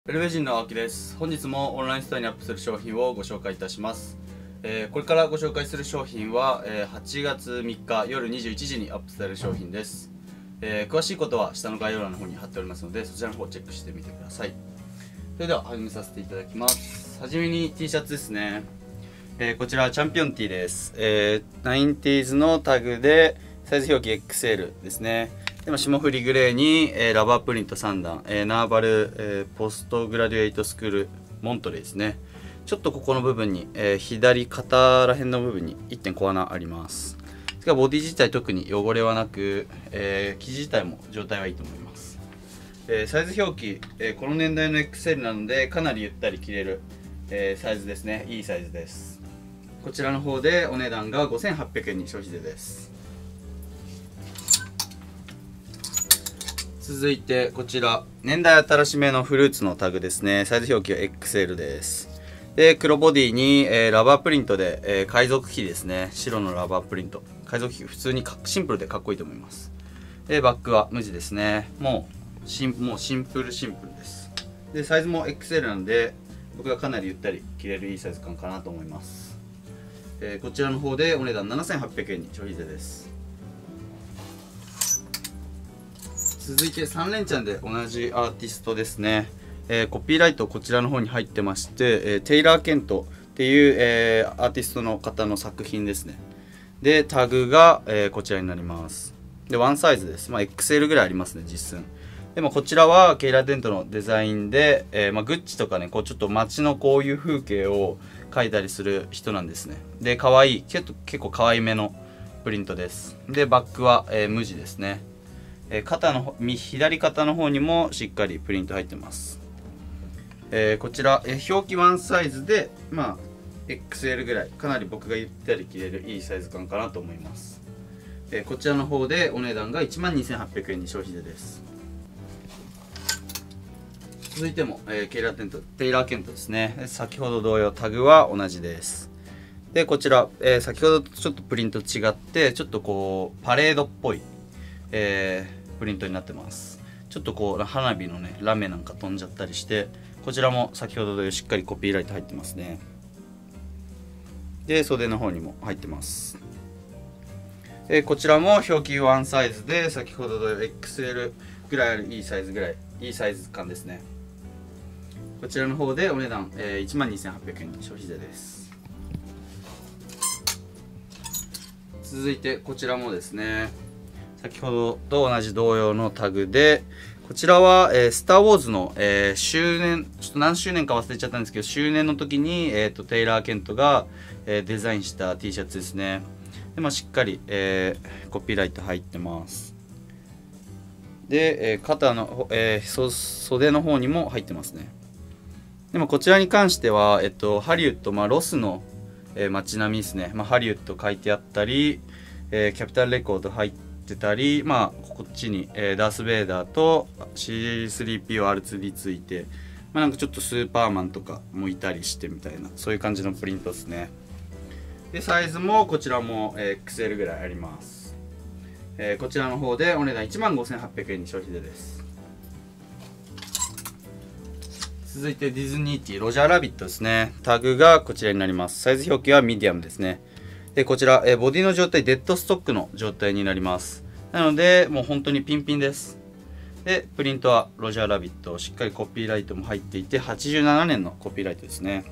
ベルベ人の青木です。本日もオンラインストアにアップする商品をご紹介いたします。これからご紹介する商品は、8月3日夜21時にアップされる商品です。詳しいことは下の概要欄の方に貼っておりますので、そちらの方をチェックしてみてください。それでは始めさせていただきます。はじめに T シャツですね。こちらチャンピオン T です。90s のタグでサイズ表記 XL ですね。で霜降りグレーに、ラバープリント3段、ナーバル、ポストグラデュエイトスクールモントレーですね。ちょっとここの部分に、左肩ら辺の部分に 1. 小穴あります。ですがボディ自体特に汚れはなく、生地自体も状態はいいと思います。サイズ表記、この年代の XL なのでかなりゆったり着れる、サイズですね。いいサイズです。こちらの方でお値段が5800円に消費税です。続いてこちら年代新しめのフルーツのタグですね。サイズ表記は XL です。で黒ボディに、ラバープリントで、海賊機ですね。白のラバープリント海賊機普通にシンプルでかっこいいと思います。でバックは無地ですね。もうシンプルです。でサイズも XL なんで僕がかなりゆったり着れるいいサイズ感かなと思います。こちらの方でお値段7800円に消費税です。続いて3連チャンで同じアーティストですね。コピーライトこちらの方に入ってまして、テイラー・ケントっていう、アーティストの方の作品ですね。でタグが、こちらになります。でワンサイズです。XL ぐらいありますね実寸。でもこちらはケイラー・テントのデザインで、グッチとかねこうちょっと街のこういう風景を描いたりする人なんですね。で可愛い結構可愛めのプリントです。でバックは、無地ですね。左肩の方にもしっかりプリント入ってます。こちら、表記ワンサイズで、XL ぐらいかなり僕がゆったり着れるいいサイズ感かなと思います。こちらの方でお値段が12800円に消費税です。続いても、テイラーケントですね。先ほど同様タグは同じです。でこちら、先ほどとちょっとプリント違ってちょっとこうパレードっぽい、プリントになってます。ちょっとこう花火のねラメなんか飛んじゃったりして、こちらも先ほど同様しっかりコピーライト入ってますね。で袖の方にも入ってます。こちらも表記ワンサイズで先ほど同様 XL ぐらいあるいいサイズ感ですね。こちらの方でお値段、12800円に消費税です。続いてこちらもですね先ほどと同じ同様のタグで、こちらは、スター・ウォーズの、周年、ちょっと何周年か忘れちゃったんですけど、周年の時に、テイラー・ケントが、デザインした T シャツですね。でしっかり、コピーライト入ってます。で、肩の、袖の方にも入ってますね。でもこちらに関しては、ハリウッド、ロスの、街並みですね。ハリウッド書いてあったり、キャピタルレコード入ってたり、こっちに、ダース・ベイダーと C3PO-R2D ついて、なんかちょっとスーパーマンとかもいたりしてみたいな、そういう感じのプリントですね。でサイズもこちらも、XL ぐらいあります。こちらの方でお値段15800円に消費税です。続いてディズニーティーロジャーラビットですね。タグがこちらになります。サイズ表記はミディアムですね。でこちら、ボディの状態デッドストックの状態になります。なのでもう本当にピンピンです。でプリントはロジャーラビット、しっかりコピーライトも入っていて87年のコピーライトですね。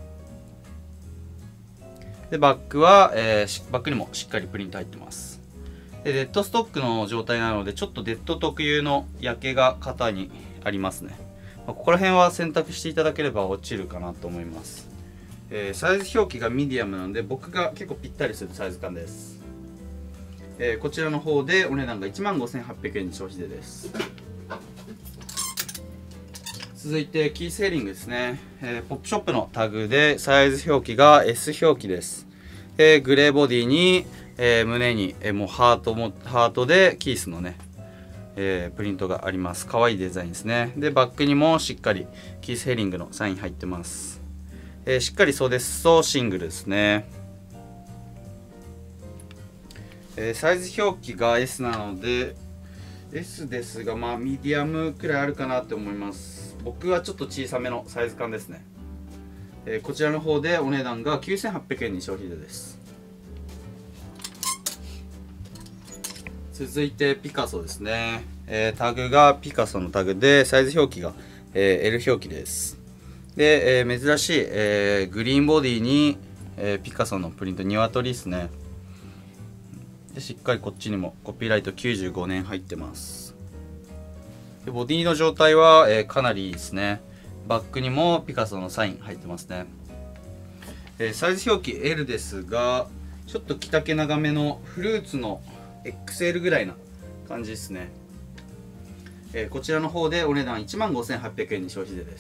でバックは、バックにもしっかりプリント入ってます。でデッドストックの状態なのでちょっとデッド特有の焼けが肩にありますね。ここら辺は選択していただければ落ちるかなと思います。サイズ表記がミディアムなので僕が結構ぴったりするサイズ感です。こちらの方でお値段が15800円に消費税です。続いてキーセーリングですね。ポップショップのタグでサイズ表記が S 表記です。グレーボディに、胸に、もうハートでキースのね、プリントがあります。可愛いデザインですね。でバックにもしっかりキーセーリングのサイン入ってます。しっかり袖裾シングルですね。サイズ表記が S なので S ですがミディアムくらいあるかなって思います。 僕はちょっと小さめのサイズ感ですね。こちらの方でお値段が9800円に消費税です。続いてピカソですね。タグがピカソのタグで、サイズ表記が、L 表記です。で、珍しい、グリーンボディに、ピカソのプリント、鶏ですね。で、しっかりこっちにもコピーライト95年入ってます。でボディの状態は、かなりいいですね。バックにもピカソのサイン入ってますね。サイズ表記 L ですが、ちょっと着丈長めのフルーツの XL ぐらいな感じですね。こちらの方でお値段15,800円に消費税です。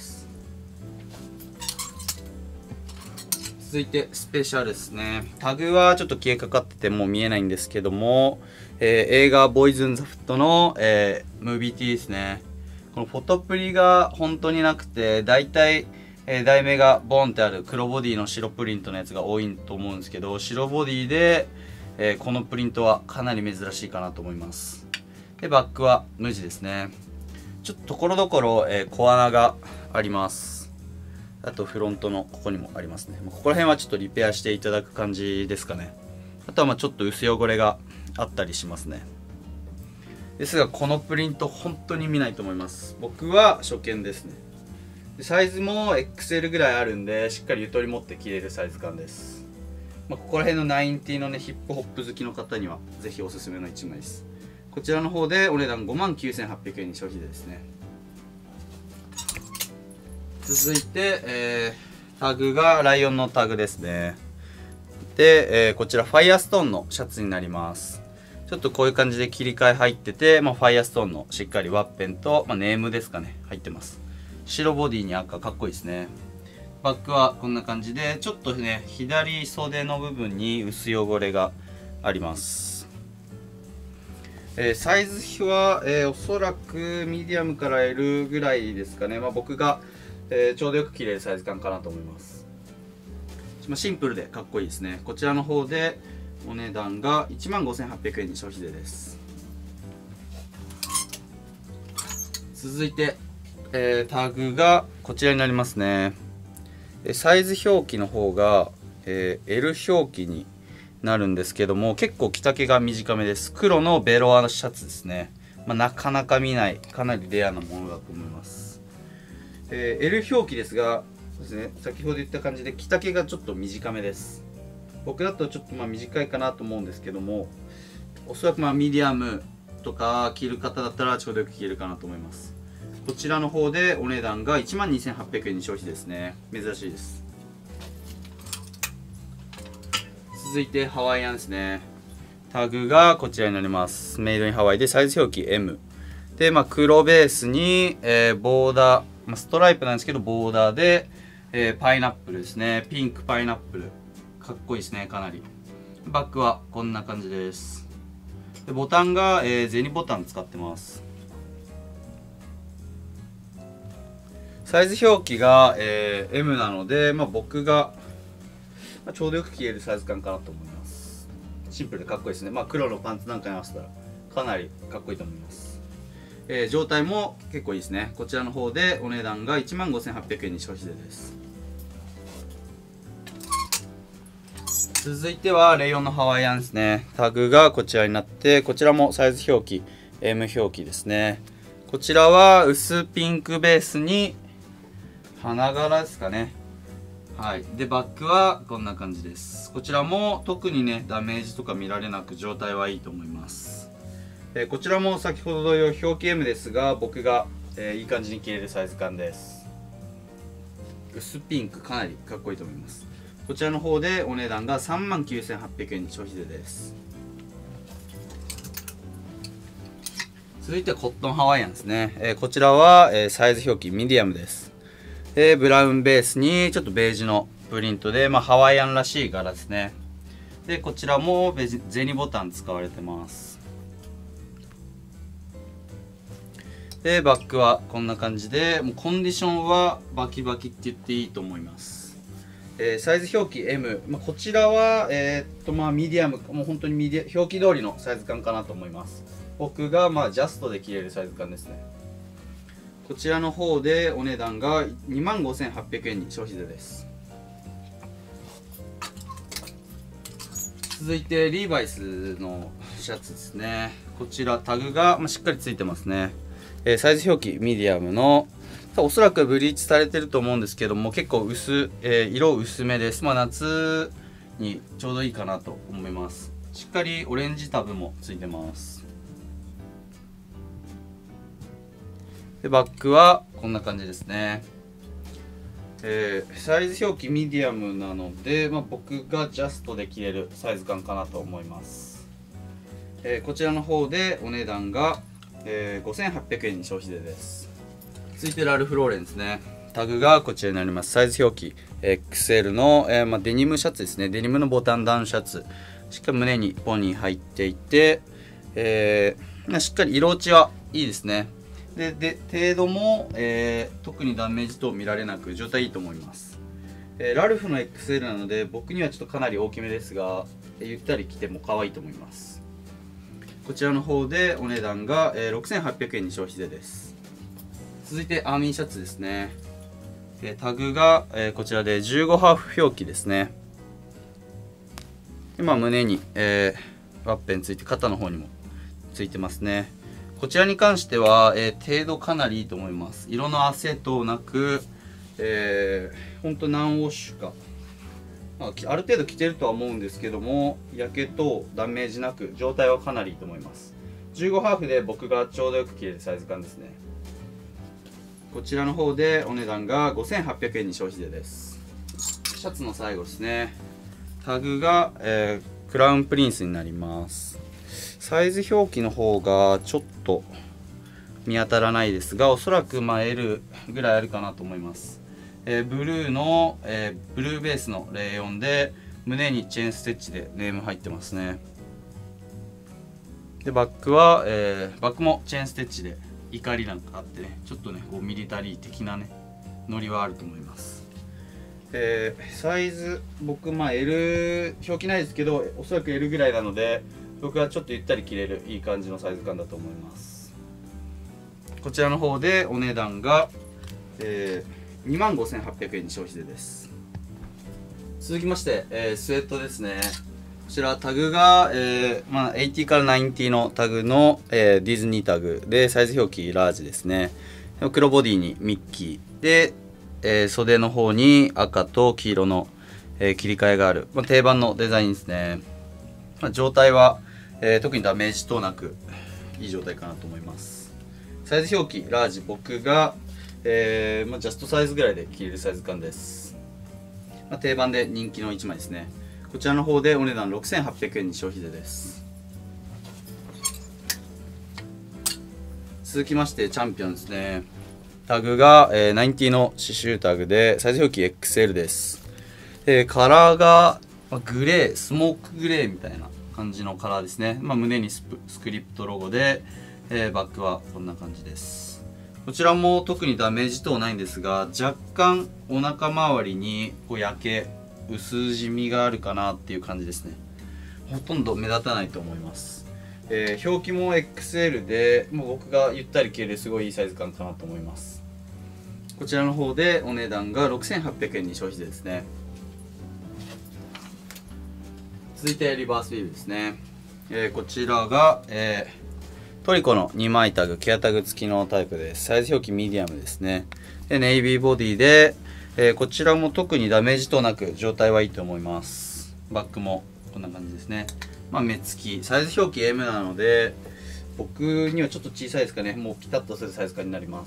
続いてスペシャルですね。タグはちょっと消えかかっててもう見えないんですけども、映画ボーイズ・ン・ザ・フットの、ムービーティーですね。このフォトプリが本当になくて、だいたい題名がボンってある黒ボディの白プリントのやつが多いと思うんですけど、白ボディで、このプリントはかなり珍しいかなと思います。でバックは無地ですね。ちょっとところどころ小穴があります。あとフロントのここにもありますね。ここら辺はちょっとリペアしていただく感じですかね。あとはちょっと薄汚れがあったりしますね。ですがこのプリント本当に見ないと思います。僕は初見ですね。サイズも XL ぐらいあるんで、しっかりゆとり持って着れるサイズ感です。ここら辺の90のね、ヒップホップ好きの方にはぜひおすすめの1枚です。こちらの方でお値段59,800円に消費税ですね。続いて、タグがライオンのタグですね。で、こちらファイアストーンのシャツになります。ちょっとこういう感じで切り替え入ってて、ファイアストーンのしっかりワッペンと、ネームですかね、入ってます。白ボディに赤、かっこいいですね。バックはこんな感じで、ちょっとね、左袖の部分に薄汚れがあります。サイズは、おそらくミディアムから L ぐらいですかね。僕が、ちょうどよく着れるサイズ感かなと思います。シンプルでかっこいいですね。こちらの方でお値段が15,800円に消費税です。続いて、タグがこちらになりますね。サイズ表記の方が、L 表記になるんですけども、結構着丈が短めです。黒のベロアのシャツですね。なかなか見ないかなりレアなものだと思います。L 表記ですがですね、先ほど言った感じで着丈がちょっと短めです。僕だとちょっと短いかなと思うんですけども、おそらくミディアムとか着る方だったらちょうどよく着れるかなと思います。こちらの方でお値段が12,800円に消費ですね。珍しいです。続いてハワイアンですね。タグがこちらになります。メイドインハワイでサイズ表記 M で、黒ベースに、ボーダー、ストライプなんですけどボーダーで、パイナップルですね。ピンクパイナップルかっこいいですね。かなりバックはこんな感じです。でボタンが、銭ボタン使ってます。サイズ表記が、M なので、僕が、ちょうどよく着れるサイズ感かなと思います。シンプルでかっこいいですね。黒のパンツなんかに合わせたらかなりかっこいいと思います。状態も結構いいですね。こちらの方でお値段が15,800円に消費税です。続いてはレイヨンのハワイアンですね。タグがこちらになって、こちらもサイズ表記 M 表記ですね。こちらは薄ピンクベースに花柄ですかね。はい。でバックはこんな感じです。こちらも特にねダメージとか見られなく状態はいいと思います。こちらも先ほど同様表記 M ですが、僕が、いい感じに着れるサイズ感です。薄ピンクかなりかっこいいと思います。こちらの方でお値段が39,800円に消費税です。続いてコットンハワイアンですね。こちらは、サイズ表記ミディアムです。ブラウンベースにちょっとベージュのプリントで、ハワイアンらしい柄ですね。でこちらも銭ボタン使われてます。でバックはこんな感じで、もうコンディションはバキバキって言っていいと思います。サイズ表記 M、こちらは、ミディアム、もう本当に表記通りのサイズ感かなと思います。僕がジャストで着れるサイズ感ですね。 こちらの方でお値段が25,800円に消費税です。続いてリーバイスのシャツですね。こちらタグがしっかりついてますね。サイズ表記ミディアムの、おそらくブリーチされてると思うんですけども、結構色薄めです。夏にちょうどいいかなと思います。しっかりオレンジタブもついてます。でバッグはこんな感じですね。サイズ表記ミディアムなので、僕がジャストで着れるサイズ感かなと思います。こちらの方でお値段が、5,800円に消費税です。続いてラルフローレンですね。タグがこちらになります。サイズ表記 XL の、デニムシャツですね。デニムのボタンダウンシャツ、しっかり胸にポニー入っていて、しっかり色落ちはいいですね。で程度も、特にダメージ等見られなく状態いいと思います。ラルフの XL なので僕にはちょっとかなり大きめですが、ゆったり着ても可愛いと思います。こちらの方でお値段が、6,800円に消費税です。続いてアーミーシャツですね。タグが、こちらで15ハーフ表記ですね。で胸に、ワッペンついて肩の方にもついてますね。こちらに関しては、程度かなりいいと思います。色の汗等なく、ほんと何ウォッシュか、ある程度着てるとは思うんですけども、焼け等ダメージなく状態はかなりいいと思います。15ハーフで僕がちょうどよく着れるサイズ感ですね。こちらの方でお値段が5,800円に消費税です。シャツの最後ですね。タグが、クラウンプリンスになります。サイズ表記の方がちょっと見当たらないですが、おそらくL ぐらいあるかなと思います。ブルーの、ブルーベースの04で胸にチェーンステッチでネーム入ってますね。でバックは、バックもチェーンステッチで怒りなんかあってね、ちょっとねミリタリー的なねノリはあると思います。サイズ僕L 表記ないですけど、おそらく L ぐらいなので僕はちょっとゆったり着れるいい感じのサイズ感だと思います。こちらの方でお値段が、25,800円に消費税です。続きまして、スウェットですね。こちらタグが、80から90のタグの、ディズニータグでサイズ表記ラージですね。黒ボディにミッキーで、袖の方に赤と黄色の、切り替えがある、定番のデザインですね。状態は特にダメージ等なくいい状態かなと思います。サイズ表記ラージ、僕が、ジャストサイズぐらいで着れるサイズ感です。定番で人気の1枚ですね。こちらの方でお値段6,800円に消費税です。続きましてチャンピオンですね。タグが、90の刺繍タグでサイズ表記 XL です。カラーが、グレー、スモークグレーみたいな感じのカラーですね。胸にスクリプトロゴで、バッグはこんな感じです。こちらも特にダメージ等ないんですが、若干お腹周りに焼け薄じみがあるかなっていう感じですね。ほとんど目立たないと思います。表記も XL でもう僕がゆったり着れるすごいいいサイズ感かなと思います。こちらの方でお値段が6,800円に消費税ですね。続いてリバースウィーブですね。こちらが、トリコの2枚タグ、ケアタグ付きのタイプです。サイズ表記ミディアムですね。でネイビーボディで、こちらも特にダメージ等なく状態はいいと思います。バッグもこんな感じですね。目つき、サイズ表記 M なので僕にはちょっと小さいですかね。もうピタッとするサイズ感になります。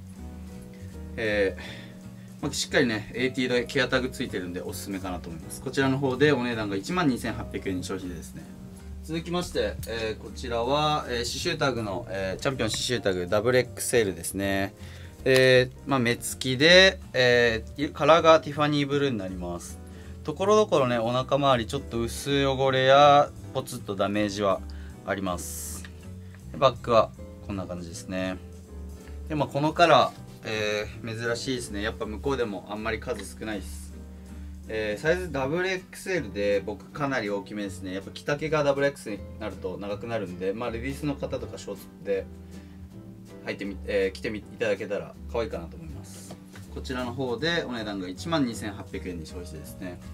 しっかりね AT でケアタグついてるんでおすすめかなと思います。こちらの方でお値段が12,800円に消費税ですね。続きまして、こちらは、刺繍タグの、チャンピオン刺繍タグ WXL ですね。目つきで、カラーがティファニーブルーになります。ところどころねお腹周りちょっと薄汚れやポツッとダメージはあります。バッグはこんな感じですね。でこのカラー、珍しいですね。やっぱ向こうでもあんまり数少ないです。サイズ WXL で僕かなり大きめですね。やっぱ着丈が WX になると長くなるんで、レディースの方とかショーツで着ていただけたら可愛いかなと思います。こちらの方でお値段が 12,800 円に消費税ですね。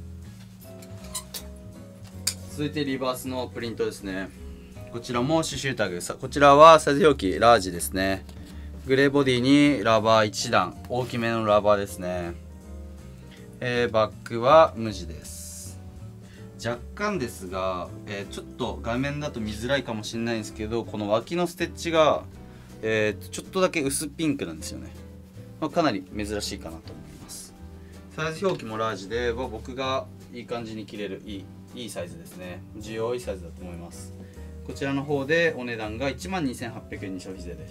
続いてリバースのプリントですね。こちらも刺繍タグ、こちらはサイズ表記ラージですね。グレーボディにラバー1段、大きめのラバーですね。バックは無地です。若干ですが、ちょっと画面だと見づらいかもしれないんですけど、この脇のステッチが、ちょっとだけ薄ピンクなんですよね。かなり珍しいかなと思います。サイズ表記もラージで、僕がいい感じに着れるいいサイズですね。需要いいサイズだと思います。こちらの方でお値段が 12,800 円に消費税です。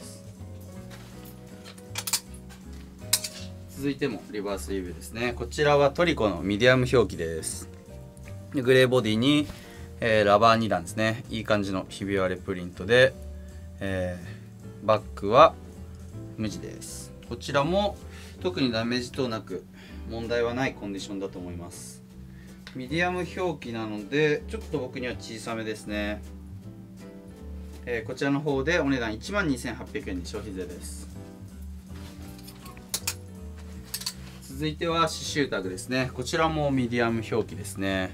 続いてもリバースリーブですね。こちらはトリコのミディアム表記です。グレーボディに、ラバー2段ですね。いい感じのひび割れプリントで、バックは無地です。こちらも特にダメージ等なく問題はないコンディションだと思います。ミディアム表記なのでちょっと僕には小さめですね。こちらの方でお値段 12,800 円に消費税です。続いては刺繍タグですね。こちらもミディアム表記ですね。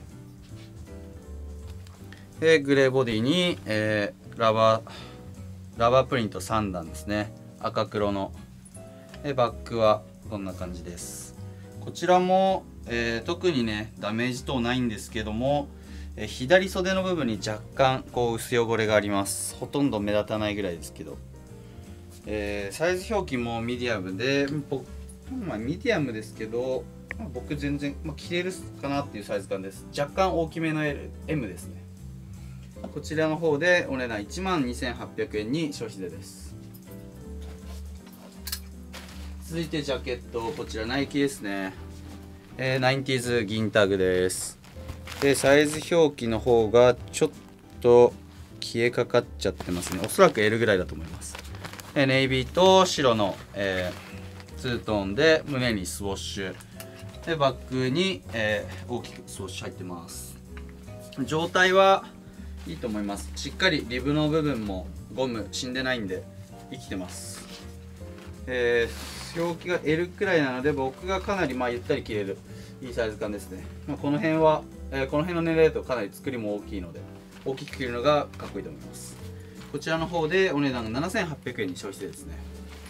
グレーボディに、ラバープリント3段ですね。赤黒の。バックはこんな感じです。こちらも、特にねダメージ等ないんですけども、左袖の部分に若干こう薄汚れがあります。ほとんど目立たないぐらいですけど、サイズ表記もミディアムで、ミディアムですけど、僕全然、着れるかなっていうサイズ感です。若干大きめの M ですね。こちらの方でお値段 12,800 円に消費税です。続いてジャケット、こちらナイキですね。90s 銀タグです。サイズ表記の方がちょっと消えかかっちゃってますね。おそらく L ぐらいだと思います。ネイビーと白の、ツートーンで胸にスウォッシュでバックに、大きくスウォッシュ入ってます。状態はいいと思います。しっかりリブの部分もゴム死んでないんで生きてます。表記が L くらいなので僕がかなりゆったり着れるいいサイズ感ですね。この辺は、この辺の年齢だとかなり作りも大きいので大きく着るのがかっこいいと思います。こちらの方でお値段が 7,800 円に消費税ですね。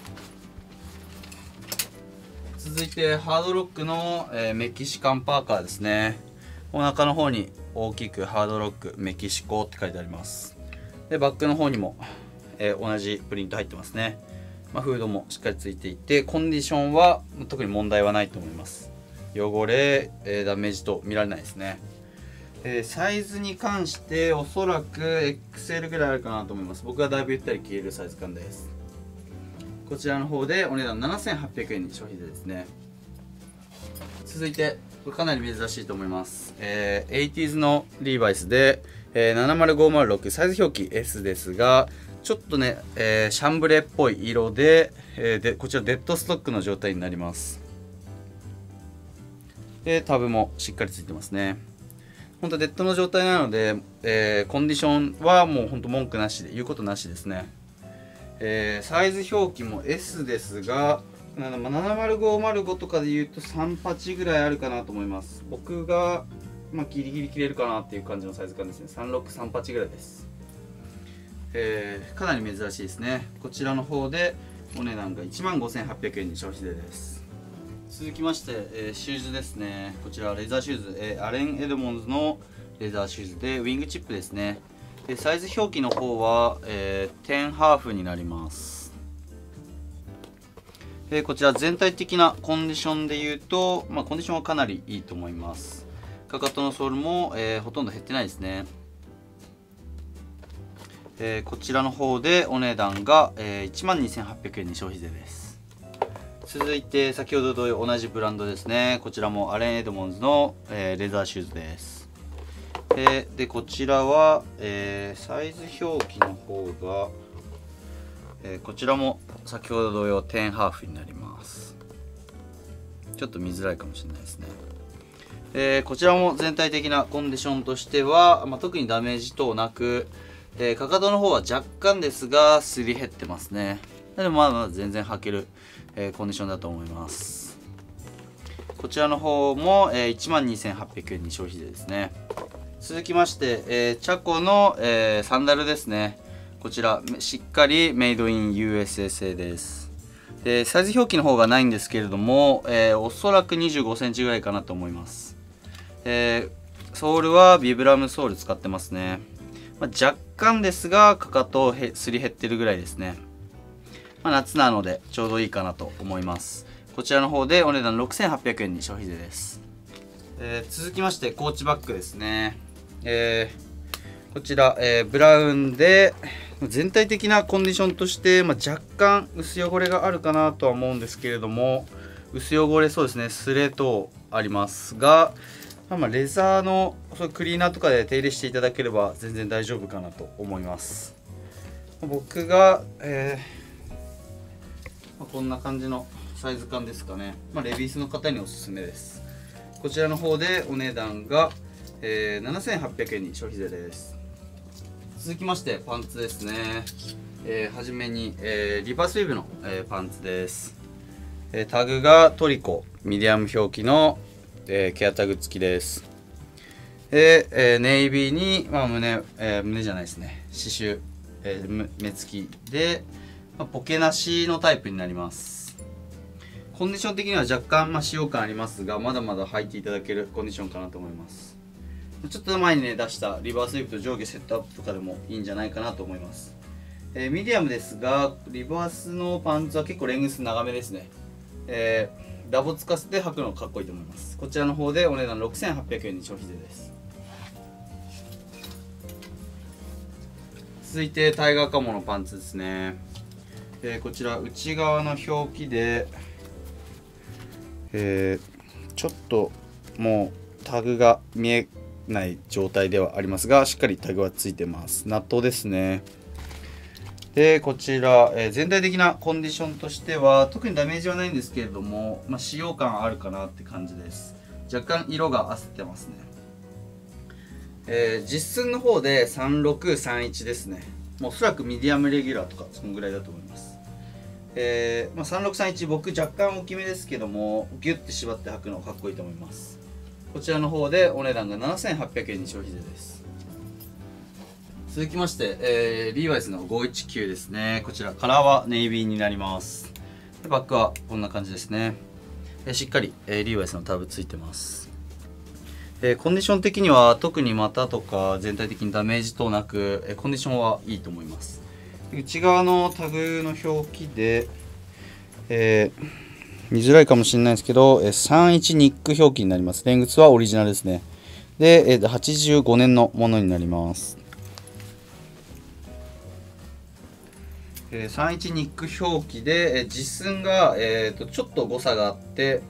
続いてハードロックの、メキシカンパーカーですね。お腹の方に大きくハードロックメキシコって書いてあります。でバックの方にも、同じプリント入ってますね。フードもしっかりついていてコンディションは特に問題はないと思います。汚れ、ダメージと見られないですね。サイズに関しておそらく XL ぐらいあるかなと思います。僕はだいぶゆったり着れるサイズ感です。こちらの方でお値段 7,800 円に消費税ですね。続いてこれかなり珍しいと思います。80s のリーバイスで、70506サイズ表記 S ですがちょっとね、シャンブレーっぽい色で、こちらデッドストックの状態になります。でタブもしっかりついてますね。本当デッドの状態なので、コンディションはもう本当文句なしで言うことなしですね。サイズ表記も S ですが70505とかで言うと38ぐらいあるかなと思います。僕が、ギリギリ着れるかなっていう感じのサイズ感ですね。3638ぐらいです。かなり珍しいですね。こちらの方でお値段が 15,800 円に消費税です。続きまして、シューズですね。こちらはレザーシューズ、アレン・エドモンズのレザーシューズでウィングチップですね。サイズ表記の方は、10ハーフになります。こちら全体的なコンディションで言うと、コンディションはかなりいいと思います。かかとのソールも、ほとんど減ってないですね。こちらの方でお値段が、12,800 円に消費税です。続いて先ほどと同じブランドですね。こちらもアレン・エドモンズの、レザーシューズです。でこちらは、サイズ表記の方が、こちらも先ほど同様10ハーフになります。ちょっと見づらいかもしれないですね。こちらも全体的なコンディションとしては、特にダメージ等なく、かかとの方は若干ですがすり減ってますね。 でもまだ全然履ける、コンディションだと思います。こちらの方も、12,800円に消費税ですね。続きまして、チャコの、サンダルですね。こちらしっかりメイドイン USA 製です。でサイズ表記の方がないんですけれども、おそらく25センチぐらいかなと思います。ソールはビブラムソール使ってますね。若干ですがかかとをすり減ってるぐらいですね。夏なのでちょうどいいかなと思います。こちらの方でお値段6,800円に消費税です。続きましてコーチバッグですね。こちら、ブラウンで全体的なコンディションとして、若干薄汚れがあるかなとは思うんですけれども、薄汚れそうですね、スレ等ありますが、レザーのクリーナーとかで手入れしていただければ全然大丈夫かなと思います。僕が、こんな感じのサイズ感ですかね。レビースの方におすすめです。こちらの方でお値段が、7,800円に消費税です。続きましてパンツですね。はじめに、リバースウィーブの、パンツです。タグがトリコミディアム表記の、ケアタグ付きです。で、ネイビーに、胸じゃないですね、刺繍、目付きで、ポケなしのタイプになります。コンディション的には若干、使用感ありますが、まだまだ履いていただけるコンディションかなと思います。ちょっと前にね出したリバースウィーブと上下セットアップとかでもいいんじゃないかなと思います。ミディアムですが、リバースのパンツは結構レングス長めですね。ダボつかせて履くのかっこいいと思います。こちらの方でお値段6,800円に消費税です。続いてタイガーカモのパンツですね。こちら内側の表記で、ちょっともうタグが見えない状態ではありますが、しっかりタグはついてます。ナットですね。でこちら、全体的なコンディションとしては特にダメージはないんですけれども、使用感あるかなって感じです。若干色があせてますね。実寸の方で3631ですね。おそらくミディアムレギュラーとかそのぐらいだと思います。3631僕若干大きめですけども、ギュッて縛って履くのかっこいいと思います。こちらの方でお値段が7,800円に消費税です。続きまして、リーバイスの519ですね。こちらカラーはネイビーになります。でバックはこんな感じですね。しっかり、リーバイスのタブついてます。コンディション的には特に股とか全体的にダメージ等なく、コンディションはいいと思います。内側のタグの表記で、見づらいかもしれないですけど、31ニック表記になります。レングスはオリジナルですね。で、85年のものになります。31ニック表記で、実寸が、ちょっと誤差があって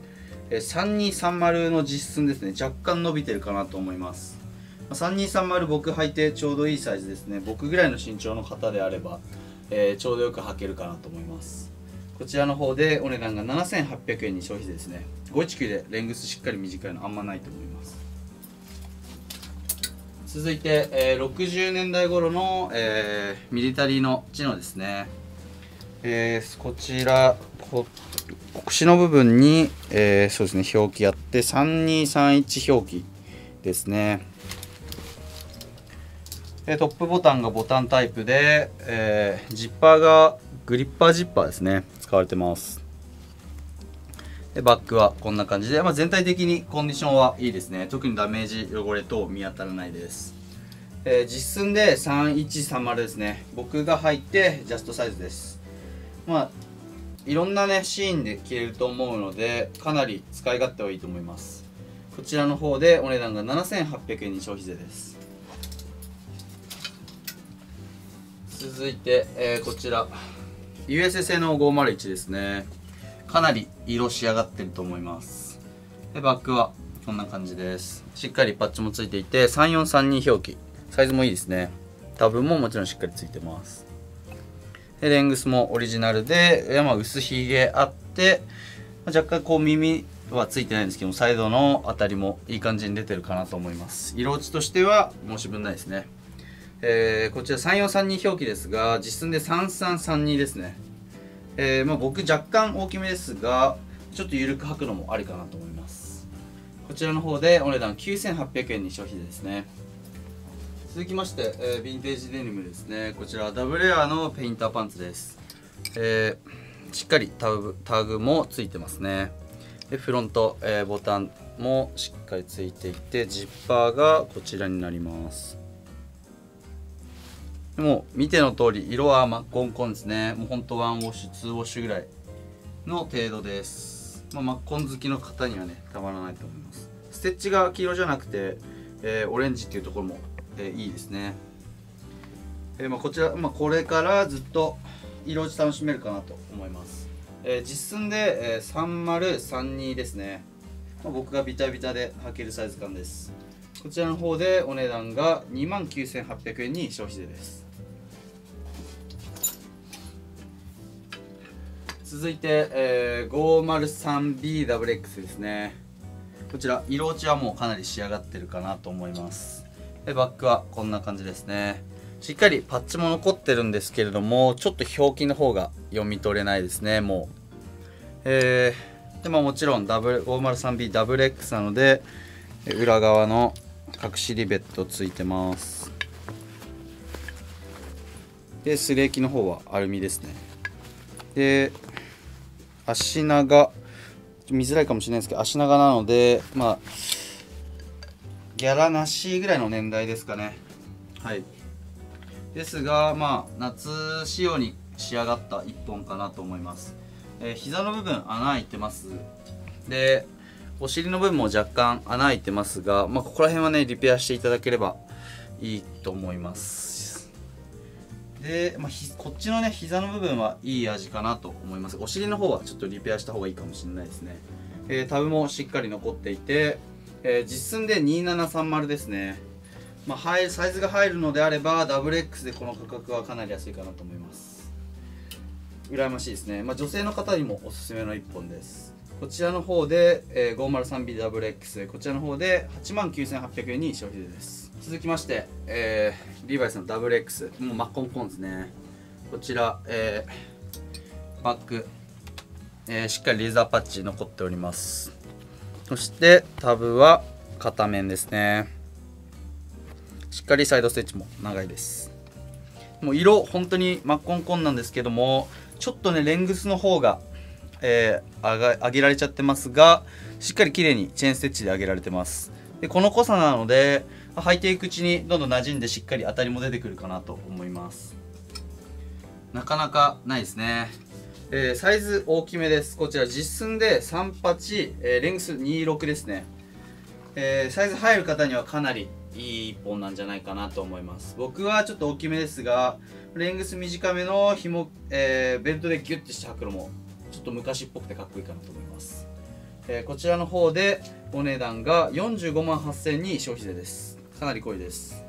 、3230の実寸ですね。若干伸びてるかなと思います。3230僕履いてちょうどいいサイズですね。僕ぐらいの身長の方であれば、ちょうどよく履けるかなと思います。こちらの方でお値段が7,800円に消費税ですね。519でレングスしっかり短いのあんまないと思います。続いて、60年代頃の、ミリタリーのチノですね。こちら腰の部分に、そうですね、表記あって3231表記ですね。トップボタンがボタンタイプで、ジッパーがグリッパージッパーですね、使われてます。でバックはこんな感じで、全体的にコンディションはいいですね。特にダメージ汚れ等見当たらないです。実寸で3130ですね。僕が履いてジャストサイズです。いろんなねシーンで着れると思うので、かなり使い勝手はいいと思います。こちらの方でお値段が7,800円に消費税です。続いて、こちら USA 製の501ですね。かなり色仕上がってると思います。でバックはこんな感じです。しっかりパッチもついていて3432表記、サイズもいいですね。タブももちろんしっかりついてます。でレングスもオリジナルで、薄ひげあって、若干耳はついてないんですけども、サイドのあたりもいい感じに出てるかなと思います。色落ちとしては申し分ないですね。こちら3432表記ですが、実寸で3332ですね。 僕若干大きめですが、ちょっと緩く履くのもありかなと思います。こちらの方でお値段9800円に消費税ですね。続きまして、ヴィンテージデニムですね。こちらダブルエアのペインターパンツです。しっかりタグもついてますね。でフロント、ボタンもしっかりついていて、ジッパーがこちらになります。もう見ての通り色は真っこんこんですね。もうほんと1ウォッシュ2ウォッシュぐらいの程度です。真っこん好きの方にはねたまらないと思います。ステッチが黄色じゃなくて、オレンジっていうところも、いいですね。こちら、これからずっと色落ち楽しめるかなと思います。実寸で、3032ですね。僕がビタビタで履けるサイズ感です。こちらの方でお値段が29800円に消費税です。続いて、503BXX ですね。こちら色落ちはもうかなり仕上がってるかなと思います。でバッグはこんな感じですね。しっかりパッチも残ってるんですけれども、ちょっと表記の方が読み取れないですね。もうでもちろん 503BXX なので裏側の隠しリベットついてます。でスレーキの方はアルミですね。で足長見づらいかもしれないですけど、足長なのでギャラなしぐらいの年代ですかね。はいですが夏仕様に仕上がった1本かなと思います。膝の部分穴開いてます。でお尻の部分も若干穴開いてますが、ここら辺はねリペアしていただければいいと思います。で、こっちのね膝の部分はいい味かなと思います。お尻の方はちょっとリペアした方がいいかもしれないですね。タブもしっかり残っていて、実寸で2730ですね。サイズが入るのであれば WX でこの価格はかなり安いかなと思います。羨ましいですね。女性の方にもおすすめの1本です。こちらの方で、503BWX、こちらの方で89800円に消費税です。続きまして、リーバイスの WX、もう真っコンコンですね。こちら、バッグ、しっかりレーザーパッチ残っております。そしてタブは片面ですね。しっかりサイドステッチも長いです。もう色本当に真っコンコンなんですけども、ちょっとねレングスの方が上げられちゃってますが、しっかり綺麗にチェーンステッチで上げられてます。でこの濃さなので履いていくうちにどんどん馴染んでしっかり当たりも出てくるかなと思います。なかなかないですね。サイズ大きめです。こちら実寸で38、レングス26ですね。サイズ入る方にはかなりいい1本なんじゃないかなと思います。僕はちょっと大きめですが、レングス短めの紐、ベルトでギュッてして履くのもちょっと昔っぽくてかっこいいかなと思います。こちらの方でお値段が45万8000円に消費税です。かなり濃いです。